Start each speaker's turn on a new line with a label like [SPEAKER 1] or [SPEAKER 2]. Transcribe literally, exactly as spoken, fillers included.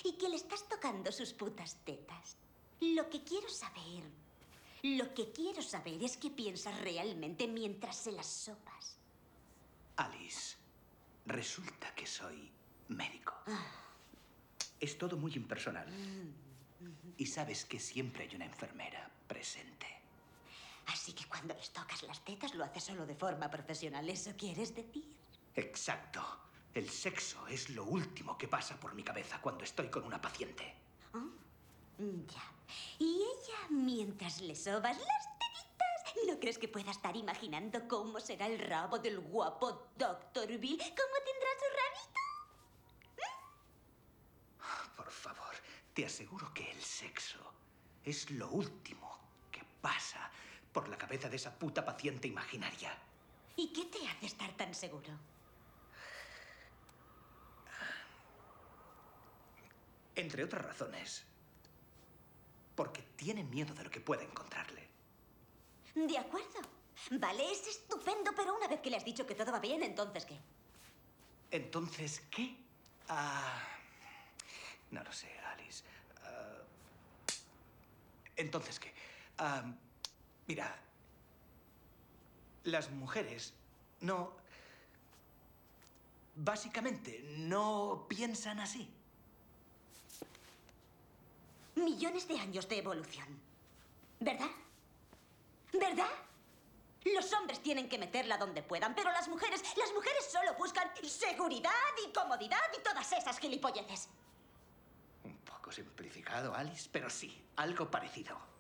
[SPEAKER 1] y que le estás tocando sus putas tetas. Lo que quiero saber, lo que quiero saber es qué piensas realmente mientras se las sopas.
[SPEAKER 2] Alice, resulta que soy médico.
[SPEAKER 1] Ah.
[SPEAKER 2] Es todo muy impersonal. Y sabes que siempre hay una enfermera presente.
[SPEAKER 1] Así que cuando les tocas las tetas lo haces solo de forma profesional, ¿eso quieres decir?
[SPEAKER 2] Exacto. El sexo es lo último que pasa por mi cabeza cuando estoy con una paciente.
[SPEAKER 1] ¿Oh? Ya. Y ella, mientras le sobas las tetitas, ¿no crees que pueda estar imaginando cómo será el rabo del guapo doctor Bill? ¿Cómo tendrá su rabito?
[SPEAKER 2] Por favor, te aseguro que el sexo es lo último que pasa por la cabeza de esa puta paciente imaginaria.
[SPEAKER 1] ¿Y qué te hace estar tan seguro?
[SPEAKER 2] Entre otras razones, porque tiene miedo de lo que pueda encontrarle.
[SPEAKER 1] De acuerdo. Vale, es estupendo, pero una vez que le has dicho que todo va bien, ¿entonces qué?
[SPEAKER 2] ¿Entonces qué? Ah... No lo sé, Alice. Uh, ¿Entonces qué? Uh, mira, las mujeres no... Básicamente, no piensan así.
[SPEAKER 1] Millones de años de evolución. ¿Verdad? ¿Verdad? Los hombres tienen que meterla donde puedan, pero las mujeres, las mujeres solo buscan seguridad y comodidad y todas esas gilipolleces.
[SPEAKER 2] Un poco simplificado, Alice, pero sí, algo parecido.